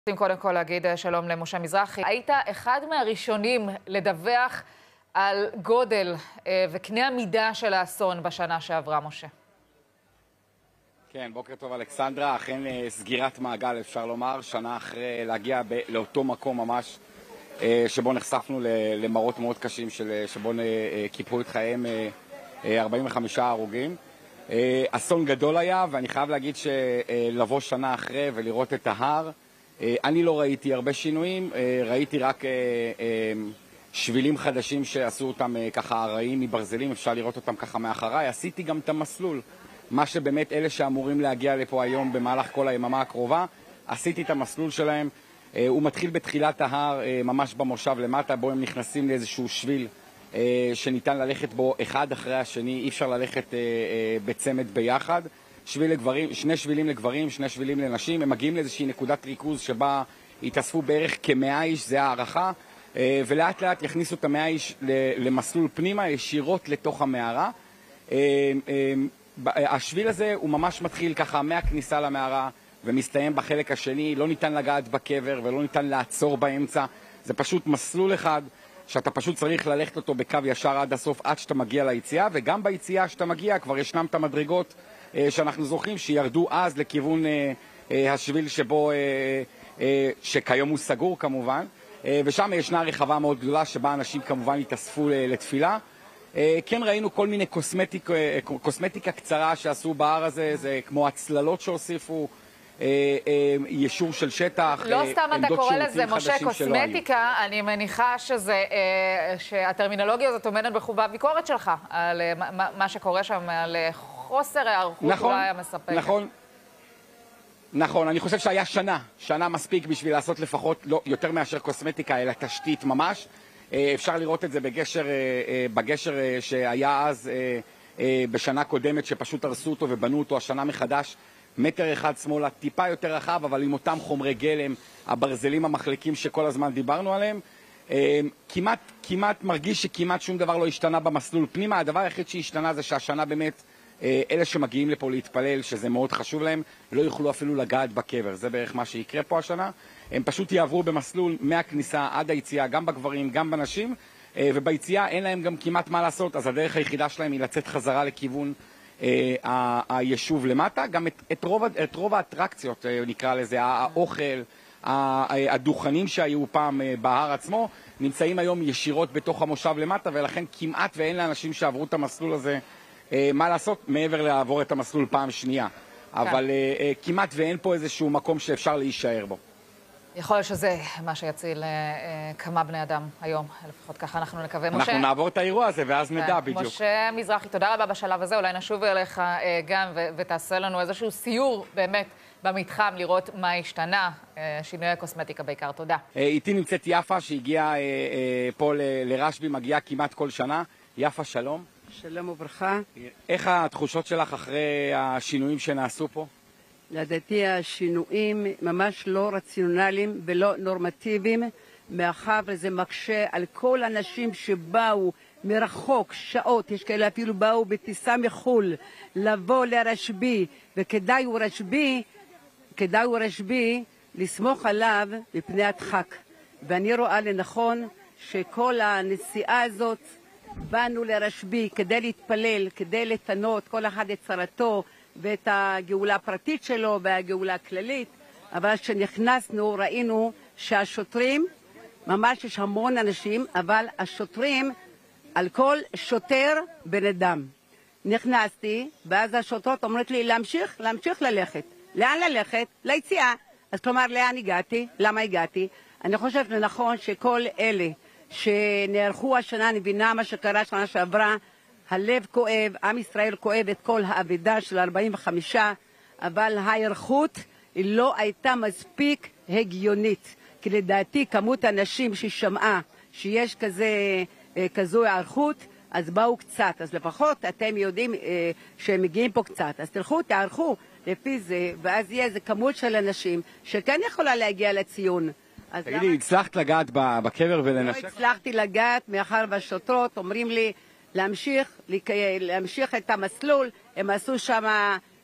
קודם כל להגיד שלום למשה מזרחי. היית אחד מהראשונים לדווח על גודל וקנה המידה של האסון בשנה שעברה, משה. כן, בוקר טוב אלכסנדרה. אכן סגירת מעגל, אפשר לומר, שנה אחרי להגיע לאותו מקום ממש שבו נחשפנו למראות מאוד קשים שבו קיפחו את חייהם 45 הרוגים. אסון גדול היה, ואני חייב להגיד שלבוא שנה אחרי ולראות את ההר, אני לא ראיתי הרבה שינויים, ראיתי רק שבילים חדשים שעשו אותם ככה רעים מברזלים, אפשר לראות אותם ככה מאחריי. עשיתי גם את המסלול, מה שבאמת אלה שאמורים להגיע לפה היום במהלך כל היממה הקרובה, עשיתי את המסלול שלהם. הוא מתחיל בתחילת ההר, ממש במושב למטה, בו הם נכנסים לאיזשהו שביל שניתן ללכת בו אחד אחרי השני, אי אפשר ללכת בצמד ביחד. שני שבילים לגברים, שני שבילים לנשים, הם מגיעים לאיזושהי נקודת ריכוז שבה יתאספו בערך כ100 איש, זה הערכה, ולאט לאט יכניסו את 100 איש למסלול פנימה, ישירות לתוך המערה. השביל הזה הוא ממש מתחיל ככה מהכניסה למערה ומסתיים בחלק השני, לא ניתן לגעת בקבר ולא ניתן לעצור באמצע, זה פשוט מסלול אחד שאתה פשוט צריך ללכת אותו בקו ישר עד הסוף, עד שאתה מגיע ליציאה, וגם ביציאה שאתה מגיע כבר ישנם את המדרגות שאנחנו זוכרים שירדו אז לכיוון השביל שבו, שכיום הוא סגור כמובן, ושם ישנה רחבה מאוד גדולה שבה אנשים כמובן התאספו לתפילה. כן ראינו כל מיני קוסמטיקה קצרה שעשו בהר הזה, זה כמו הצללות שהוסיפו, יישור של שטח, לא סתם אתה קורא לזה, משה, קוסמטיקה, אני מניחה שהטרמינולוגיה הזאת עומדת בחובה ביקורת שלך על מה שקורה שם, על חוסר הערכות אולי המספקת. נכון, אני חושב שהיה שנה מספיק בשביל לעשות לפחות לא יותר מאשר קוסמטיקה, אלא תשתית ממש. אפשר לראות את זה בגשר שהיה אז בשנה קודמת, שפשוט הרסו אותו ובנו אותו השנה מחדש, מטר אחד שמאלה, טיפה יותר רחב, אבל עם אותם חומרי גלם, הברזלים המחלקים שכל הזמן דיברנו עליהם. כמעט מרגיש שכמעט שום דבר לא השתנה במסלול פנימה. הדבר היחיד שהשתנה זה שהשנה באמת אלה שמגיעים לפה להתפלל, שזה מאוד חשוב להם, לא יוכלו אפילו לגעת בקבר. זה בערך מה שיקרה פה השנה. הם פשוט יעברו במסלול מהכניסה עד היציאה, גם בגברים, גם בנשים, וביציאה אין להם גם כמעט מה לעשות, אז הדרך היחידה שלהם היא לצאת חזרה לכיוון היישוב למטה. גם את רוב האטרקציות, נקרא לזה, האוכל, הדוכנים שהיו פעם בהר עצמו, נמצאים היום ישירות בתוך המושב למטה, ולכן כמעט ואין לאנשים שעברו את המסלול הזה מה לעשות מעבר לעבור את המסלול פעם שנייה. אבל כמעט ואין פה איזשהו מקום שאפשר להישאר בו. יכול להיות שזה מה שיציל כמה בני אדם היום, לפחות ככה אנחנו נקווה. אנחנו נעבור את האירוע הזה ואז נדע בדיוק. משה מזרחי, תודה רבה בשלב הזה, אולי נשוב אליך גם ותעשה לנו איזשהו סיור באמת במתחם, לראות מה השתנה, שינויי הקוסמטיקה בעיקר. תודה. איתי נמצאת יפה שהגיעה פה לרשב"י, מגיעה כמעט כל שנה. יפה, שלום. שלום וברכה. איך התחושות שלך אחרי השינויים שנעשו פה? לדעתי השינויים ממש לא רציונליים ולא נורמטיביים, מאחר וזה מקשה על כל האנשים שבאו מרחוק, שעות, יש כאלה אפילו באו בטיסה מחול, לבוא לרשב"י, וכדאי הוא רשב"י לסמוך עליו מפני הדחק. ואני רואה לנכון שכל הנסיעה הזאת, באנו לרשב"י כדי להתפלל, כדי לתנות כל אחד את צרתו ואת הגאולה הפרטית שלו והגאולה הכללית, אבל כשנכנסנו ראינו שהשוטרים, ממש יש המון אנשים, אבל השוטרים, על כל שוטר בן אדם. נכנסתי, ואז השוטרות אומרות לי להמשיך ללכת. לאן ללכת? ליציאה. אז כלומר, לאן הגעתי? למה הגעתי? אני חושבת לנכון שכל אלה שנערכו השנה, אני מבינה מה שקרה שנה שעברה, הלב כואב, עם ישראל כואב את כל האבדה של 45, אבל ההיערכות לא הייתה מספיק הגיונית. כי לדעתי כמות האנשים ששמעה שיש כזו היערכות, אז באו קצת. אז לפחות אתם יודעים שהם מגיעים פה קצת. אז תערכו לפי זה, ואז יהיה איזה כמות של אנשים שכן יכולה להגיע לציון. תגידי, הצלחת לגעת בקבר ולנשק? לא הצלחתי לגעת, מאחר והשוטרות אומרים לי להמשיך את המסלול. הם עשו שם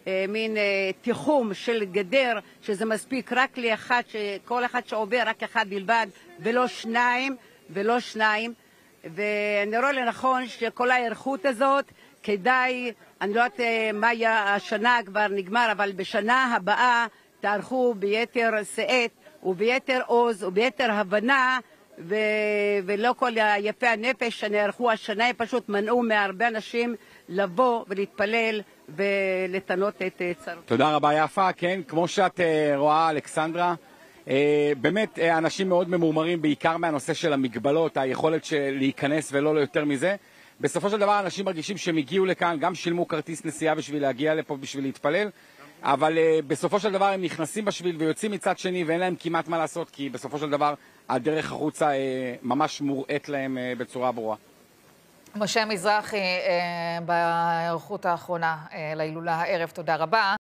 מין תיחום של גדר, שזה מספיק רק לאחד, כל אחד שעובר רק אחד בלבד, ולא שניים. ואני רואה לנכון שכל ההיערכות הזאת, כדאי, אני לא יודעת מה היה, השנה כבר נגמר, אבל בשנה הבאה תערכו ביתר שאת וביתר עוז וביתר הבנה, ולא כל יפי הנפש שנערכו השנה, פשוט מנעו מהרבה אנשים לבוא ולהתפלל ולתנות את צרות. תודה רבה יפה, כן, כמו שאת רואה אלכסנדרה, באמת אנשים מאוד ממורמרים בעיקר מהנושא של המגבלות, היכולת להיכנס ולא יותר מזה. בסופו של דבר אנשים מרגישים שהם הגיעו לכאן, גם שילמו כרטיס נסיעה בשביל להגיע לפה בשביל להתפלל, אבל בסופו של דבר הם נכנסים בשביל ויוצאים מצד שני ואין להם כמעט מה לעשות, כי בסופו של דבר הדרך החוצה ממש מוראת להם בצורה ברורה. משה מזרחי, בהיערכות האחרונה להילולה הערב, תודה רבה.